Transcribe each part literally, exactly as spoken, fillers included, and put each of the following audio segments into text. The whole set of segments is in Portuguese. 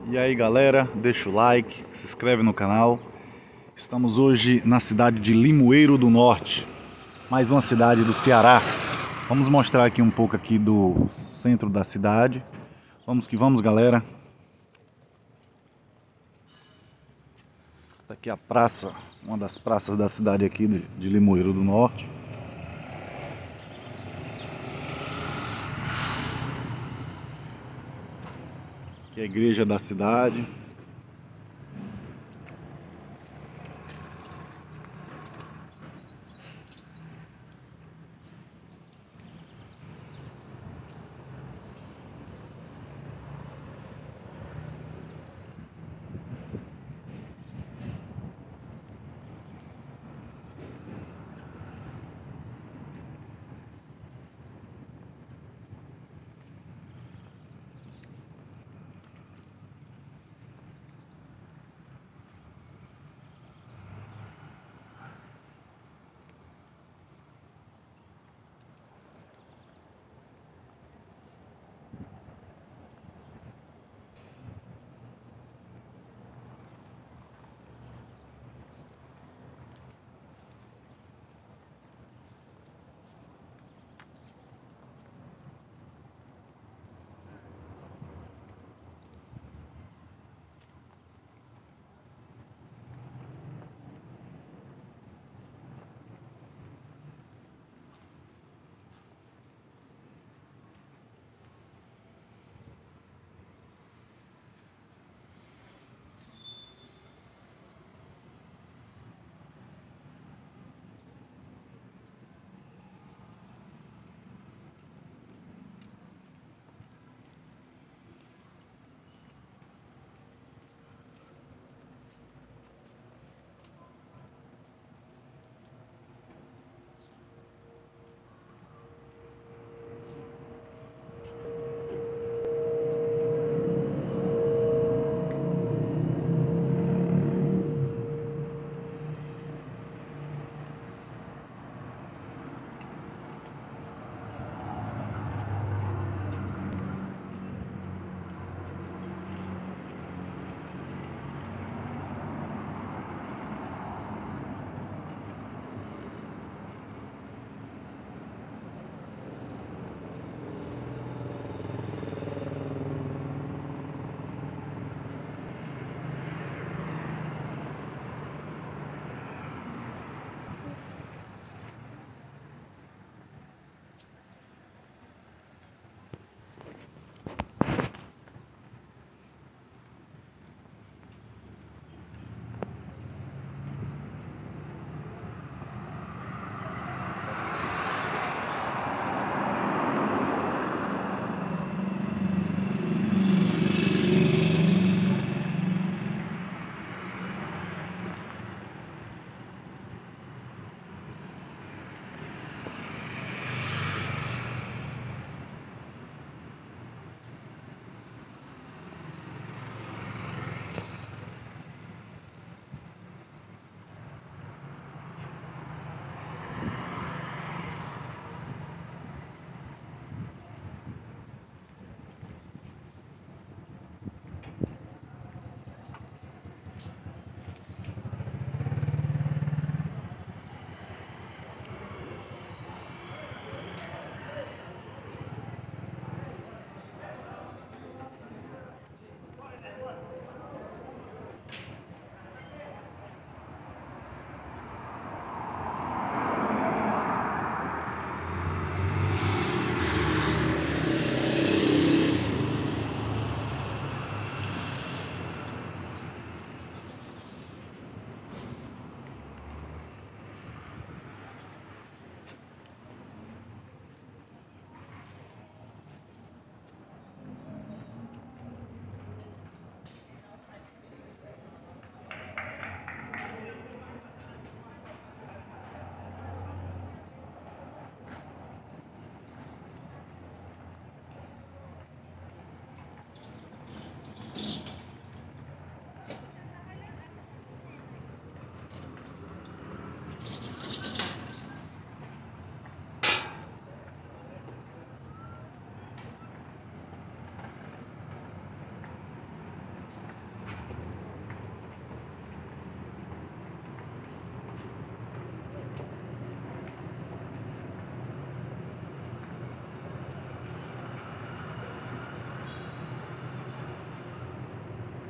E aí galera, deixa o like, se inscreve no canal. Estamos hoje na cidade de Limoeiro do Norte, mais uma cidade do Ceará. Vamos mostrar aqui um pouco aqui do centro da cidade. Vamos que vamos, galera. Tá aqui a praça, uma das praças da cidade aqui de, de Limoeiro do Norte. Aqui é a igreja da cidade.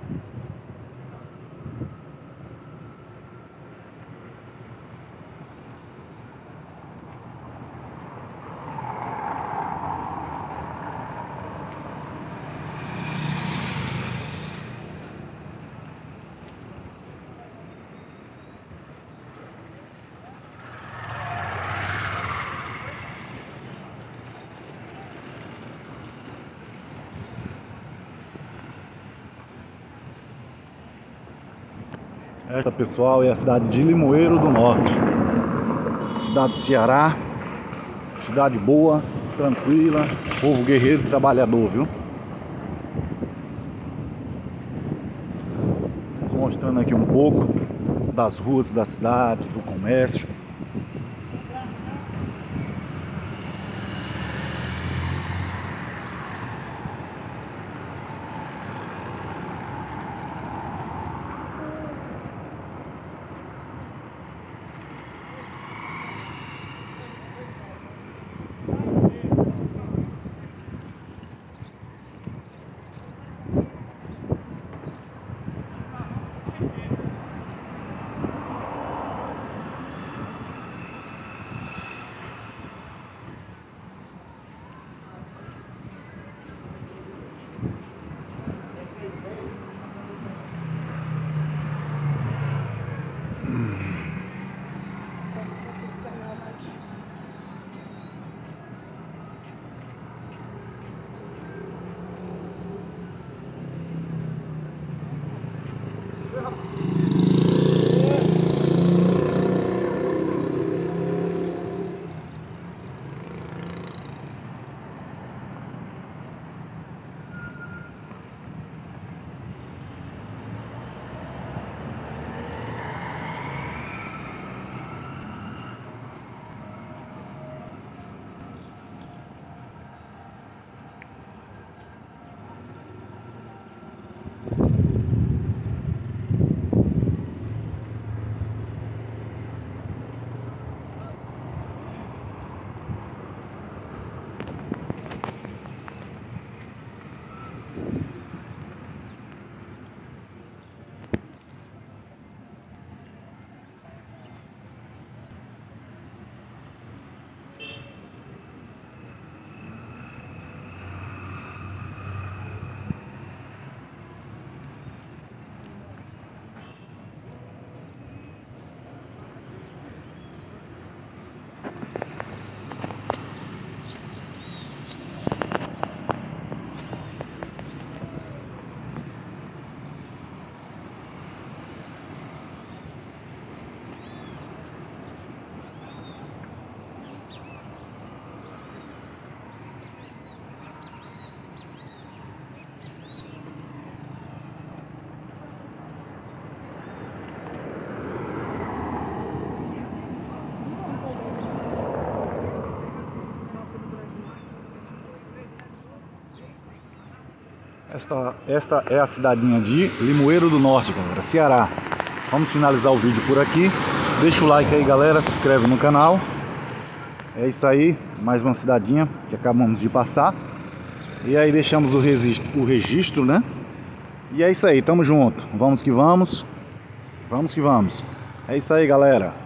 Esta, pessoal, é a cidade de Limoeiro do Norte, cidade do Ceará, cidade boa, tranquila, povo guerreiro e trabalhador, viu? Mostrando aqui um pouco das ruas da cidade, do comércio. Esta, esta é a cidadinha de Limoeiro do Norte, galera, Ceará. Vamos finalizar o vídeo por aqui. Deixa o like aí, galera, se inscreve no canal. É isso aí, mais uma cidadinha que acabamos de passar. E aí deixamos o registro, o registro, né? E é isso aí, tamo junto. Vamos que vamos. Vamos que vamos. É isso aí, galera.